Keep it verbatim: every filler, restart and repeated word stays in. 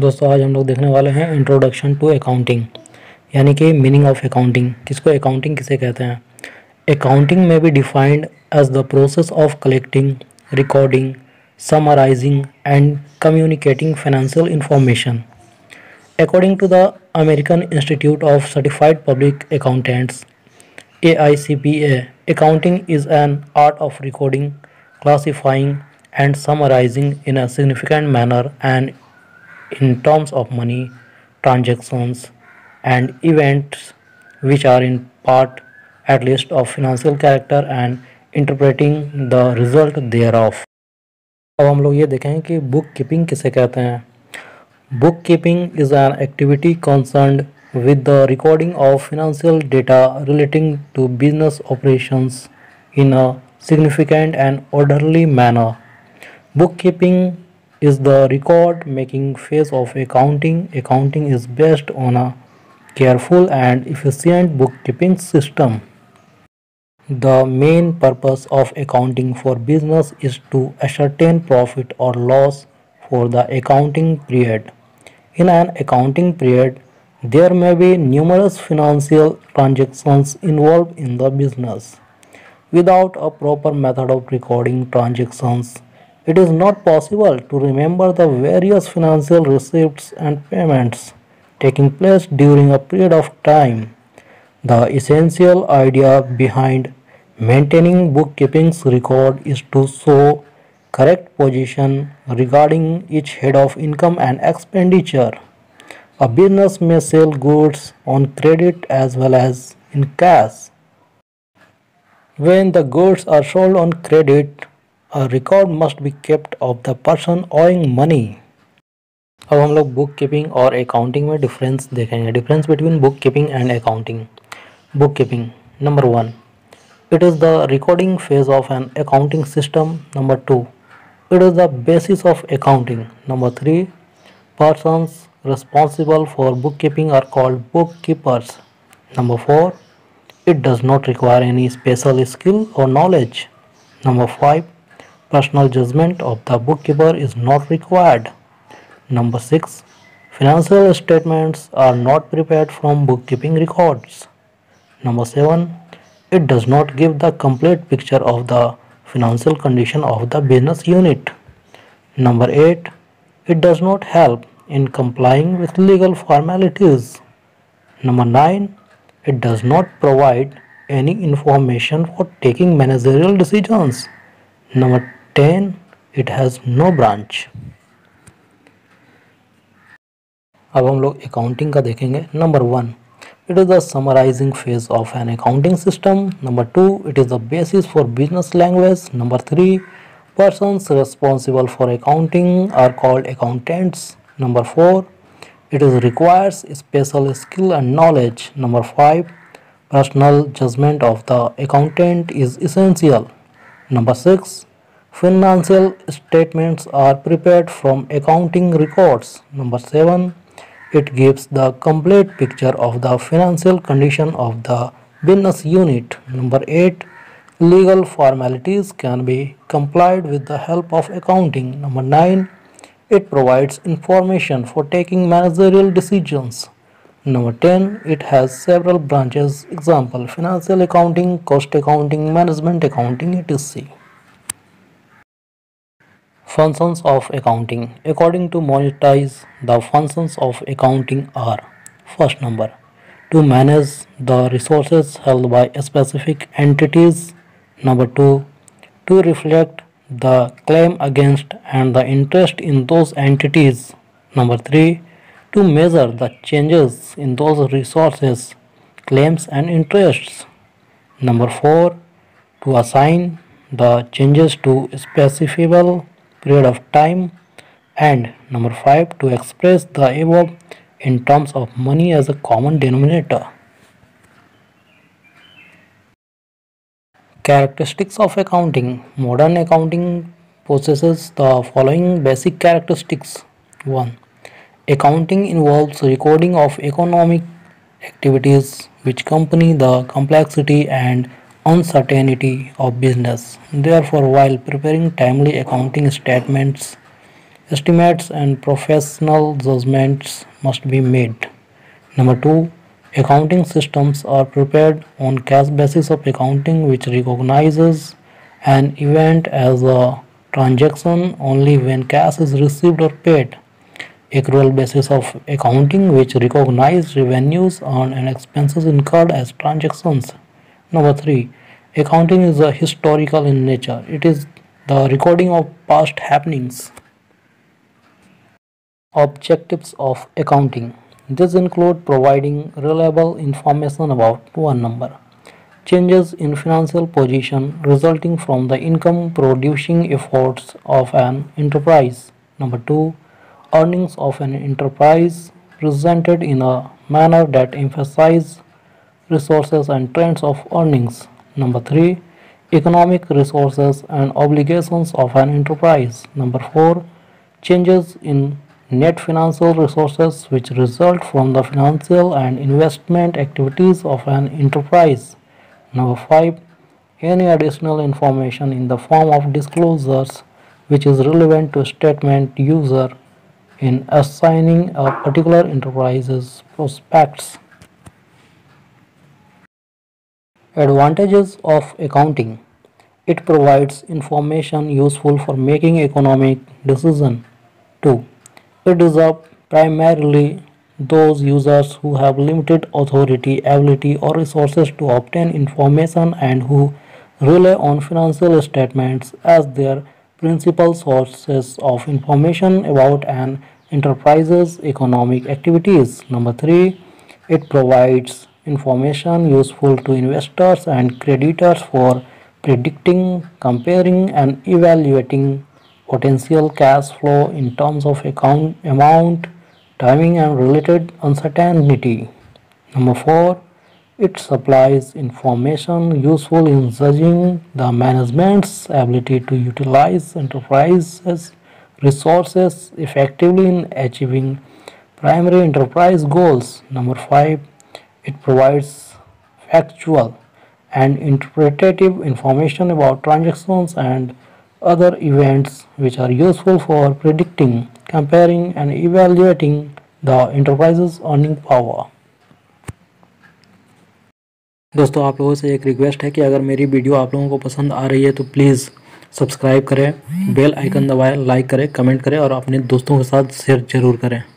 दोस्तों आज हम लोग देखने वाले हैं इंट्रोडक्शन टू अकाउंटिंग यानी कि मीनिंग ऑफ अकाउंटिंग। किसको अकाउंटिंग किसे कहते हैं? अकाउंटिंग में be defined as the process of collecting, recording, summarising and communicating financial information. According to the American Institute of Certified Public Accountants A I C P A, accounting is an art of recording, classifying, and summarizing in a significant manner and in terms of money, transactions, and events which are in part at least of financial character and interpreting the result thereof. अब हम लोग ये देखें कि book keeping किसे कहते हैं। Bookkeeping is an activity concerned with the recording of financial data relating to business operations in a significant and orderly manner. Bookkeeping is the record-making phase of accounting. Accounting is based on a careful and efficient bookkeeping system. The main purpose of accounting for business is to ascertain profit or loss for the accounting period. In an accounting period, there may be numerous financial transactions involved in the business. Without a proper method of recording transactions, it is not possible to remember the various financial receipts and payments taking place during a period of time. The essential idea behind maintaining bookkeeping's record is to show correct position regarding each head of income and expenditure. A business may sell goods on credit as well as in cash. When the goods are sold on credit, a record must be kept of the person owing money. अब हम लोग bookkeeping और accounting में difference देखेंगे। Difference between bookkeeping and accounting. Bookkeeping number one, it is the recording phase of an accounting system. Number two, it is the basis of accounting. Number three, persons responsible for bookkeeping are called bookkeepers. Number four, it does not require any special skill or knowledge. Number five, personal judgment of the bookkeeper is not required. Number six, financial statements are not prepared from bookkeeping records. Number seven, it does not give the complete picture of the financial condition of the business unit. Number eight, it does not help in complying with legal formalities. Number nine, it does not provide any information for taking managerial decisions. Number ten, it has no branch. अब हम लोग accounting का देखेंगे। Number one, it is the summarizing phase of an accounting system. Number two, it is the basis for business language. Number three, persons responsible for accounting are called accountants. Number four, it is requires special skill and knowledge. Number five, personal judgment of the accountant is essential. Number six, financial statements are prepared from accounting records. Number seven, it gives the complete picture of the financial condition of the business unit. Number eight, legal formalities can be complied with the help of accounting. Number nine, it provides information for taking managerial decisions. Number ten, it has several branches. Example, financial accounting, cost accounting, management accounting, et cetera. Functions of accounting. According to Monetize, the functions of accounting are: first number, to manage the resources held by specific entities. Number two, to reflect the claim against and the interest in those entities. Number three, to measure the changes in those resources, claims and interests. Number four, to assign the changes to specifiable period of time. And number five, to express the above in terms of money as a common denominator. Characteristics of accounting. Modern accounting possesses the following basic characteristics. one. Accounting involves recording of economic activities which accompany the complexity and uncertainty of business. Therefore, while preparing timely accounting statements, Estimates and professional judgments must be made. Number two, accounting systems are prepared on cash basis of accounting, which recognizes an event as a transaction only when cash is received or paid. Accrual basis of accounting, which recognize revenues earned and expenses incurred as transactions. Number three, accounting is a historical in nature. It is the recording of past happenings. Objectives of accounting. These include providing reliable information about one number, changes in financial position resulting from the income producing efforts of an enterprise. Number two, earnings of an enterprise presented in a manner that emphasizes resources and trends of earnings. Number three, economic resources and obligations of an enterprise. Number four, changes in net financial resources which result from the financial and investment activities of an enterprise. Number five, any additional information in the form of disclosures which is relevant to statement user in assigning a particular enterprise's prospects. Advantages of accounting. It provides information useful for making economic decisions. two. It is up primarily those users who have limited authority, ability, or resources to obtain information and who rely on financial statements as their principal sources of information about an enterprise's economic activities. Number three, it provides information useful to investors and creditors for predicting, comparing, and evaluating potential cash flow in terms of account amount, timing, and related uncertainty. Number four, it supplies information useful in judging the management's ability to utilize enterprise's resources effectively in achieving primary enterprise goals. Number five, it provides factual and interpretative information about transactions and other events which are useful for predicting, comparing, and evaluating the enterprise's earning power. दोस्तों, आप लोगों से एक request है कि अगर मेरी video आप लोगों को पसंद आ रही है तो प्लीज़ सब्सक्राइब करें, बेल आइकन दबाएं, लाइक करें, कमेंट करें और अपने दोस्तों के साथ शेयर ज़रूर करें।